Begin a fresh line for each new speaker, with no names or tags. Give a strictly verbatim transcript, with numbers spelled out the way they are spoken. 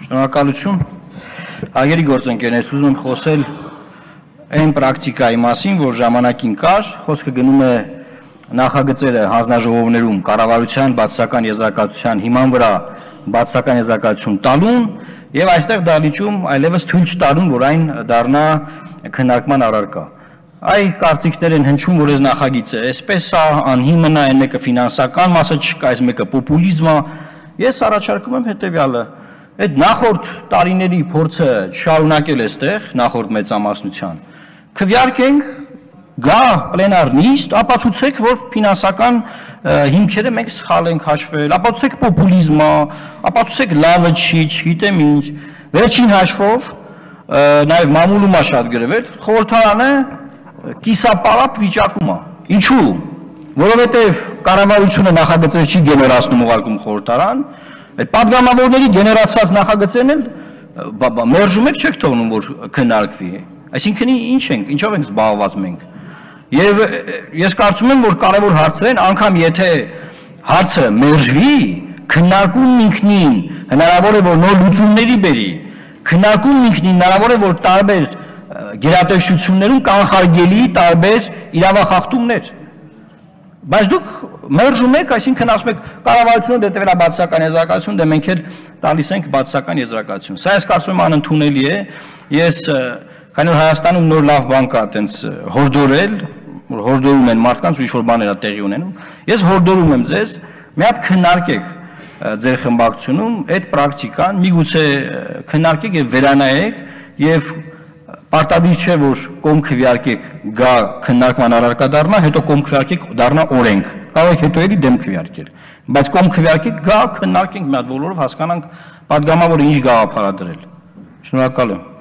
Շնորհակալություն։ Հարգելի գործընկերներ, ուզում եմ խոսել այն պրակտիկայի մասին, որ ժամանակին կար, խոսքը գնում է նախագծերը հանձնաժողովներում կառավարության բացասական եզրակացության հիման վրա բացասական եզրակացություն տալուն եւ այստեղ դալիճում այլևս թույլ չտալուն, որ այն դառնա քննարկման առարկա։ Այ կարծիքներ են հնչում, որ այս նախագիծը այսպես է, անհիմն է, այն մեկը ֆինանսական մասը չկա, այս մեկը պոպուլիզմ է։ Ես առաջարկում եմ հետեւյալը. այդ նախորդ տարիների փորձը շարունակել այստեղ նախորդ մեծամասնության քվեարկենք գա պլենար նիստ, ապացուցեք, որ ֆինանսական հիմքերը մենք սխալ ենք հաշվել, ապացուցեք պոպուլիզմ է, ապացուցեք լավը չի, չգիտեմ ինչ, վերջին հաշվով նաև մամուլում է շատ գրվել, խորհրդարանը կիսապարապ վիճակում է։ Ինչու՞։ Որովհետև կառավարությունը նախագծեր չի գեներացնում ուղարկում խորհրդարան, այդ պատգամավորների գեներացված նախագծերն էլ մերժում եք չեք թողնում, որ քննարկվի։ Այսինքն ինչ ենք, ինչով ենք զբաղված մենք։ Եվ ես կարծում եմ, որ կարևոր հարցեր են, անգամ եթե հարցը մերժվի, քննարկումն ինքնին հնարավոր է, որ նոր լուծումների բերի, քննարկումն ինքնին հնարավոր է, որ տարբեր գերատեսչություններում կանխարգելի տարբեր իրավախախտումներ։ Բայց դուք մերժում եք, այսինքն ասում եք կառավարությունը դե տվել է բացասական եզրակացություն, դե մենք էլ տալիս ենք բացասական եզրակացություն։ Սա ես կարծում եմ անընդունելի է։ Ես քանի որ Հայաստանում նոր լավ բան կա, այտենց հորդորել, որ հորդորում են մարդկանց ու ինչ-որ բաներ է տեղի ունենում։ Ես հորդորում եմ ձեզ, մի հատ քննարկեք ձեր խմբակցությունում այդ պրակտիկան, միգուցե քննարկեք եւ վերանայեք եւ պարտադիր չէ, որ կողմ քվեարկեք գա քննարկման առարկա դառնա, հետո կողմ քվեարկեք դառնա օրենք։ Կարող եք հետո էլի դեմ քվեարկել։ Բայց կողմ քվեարկեք գա քննարկենք մի հատ բոլորով հասկանանք պատգամավորը ինչ գաղափար է դրել։ Շնորհակալ եմ։